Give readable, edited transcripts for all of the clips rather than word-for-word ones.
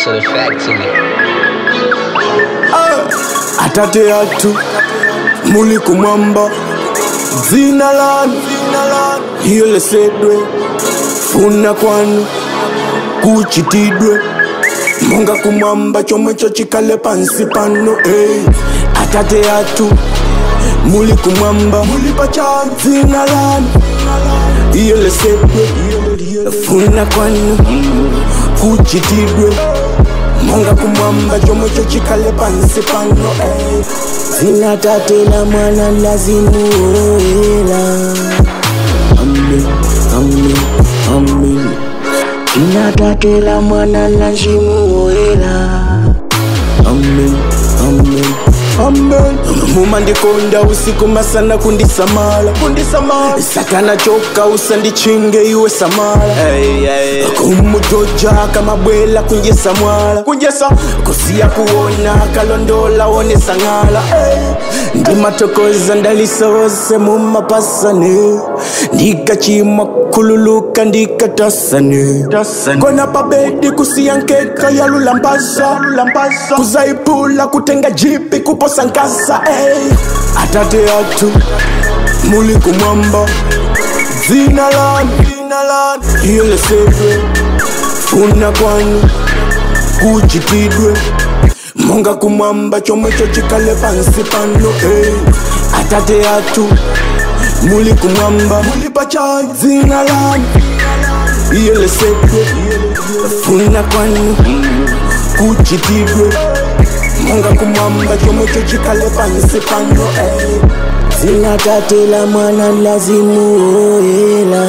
hustle the factory. Atate atu muli kumamba zina lanu hile sedwe funa kwanu kuchitidwe monga kumamba chomwe chochikale pansi pano Atate atu muli kumamba muli pachanu zina lanu hile sedwe funa kwanu kuchitidwe monga kumamba chomwe chochikale pansi pano zina tate la mwana lazimu oela amen amen amen zina tate la mwana lazimu oela amen amen amen muma ndikonda usiku masana kundisamala Satana choka usandichinge iwe samala kumutoja kama bwela kunjesa mwala kusia kuona kalondola one sangala ndimatokoza ndalisose mumapasane ndikachimwa kululuka ndikatasane kona pabedi kusiyankeka ya lulambasa kuzaipula kutenga jipi kuposa nkasa Atate atu muli kumamba zina lanu hile sedwe funa kwanu kuchitidwe monga kumamba chomwe chochikale pansi pano Atate atu muli kumamba muli pachanu zina lanu hile sedwe funa kwanu kuchitidwe monga kumamba chomwe chochikale pansi pano zina tate la mwana lazimu oela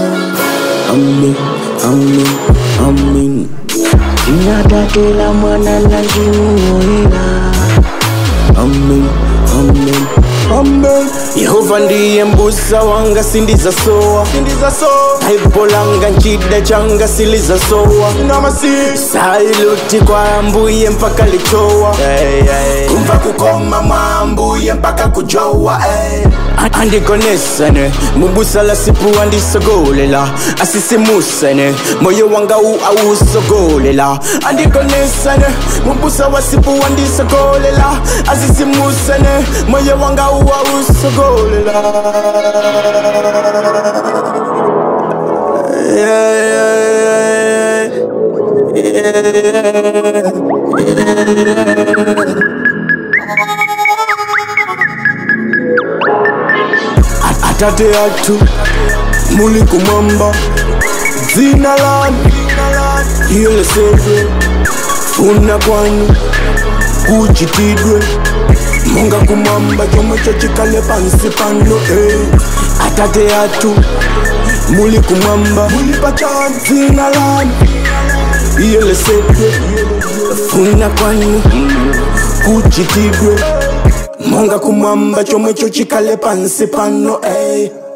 amen amen amen zina tate la mwana lazimu oela amen amen amen Yehova ndiye mbusa wanga sindiza soa Haipolanga nchida changa siliza soa Sailuti kwa ambuye mpaka lichowa Kumva kukoma mwambuye mpaka kujowa Andikonesane Mbusa la sipu andisogolela Asisimusane Moyo wanga usogolela Andikonesane Mbusa wa sipu andisogolela Asisimusane Moyo wanga usogolela Atate atu muli kumamba zina lanu hile sedwe funa kwanu kuchitidwe monga kumamba chomwe chochikale pansi pano Atate atu muli kumamba muli pachanu zina lanu hile sedwe funa kwanu kuchitidwe monga kumamba chomwe chochikale pansi pano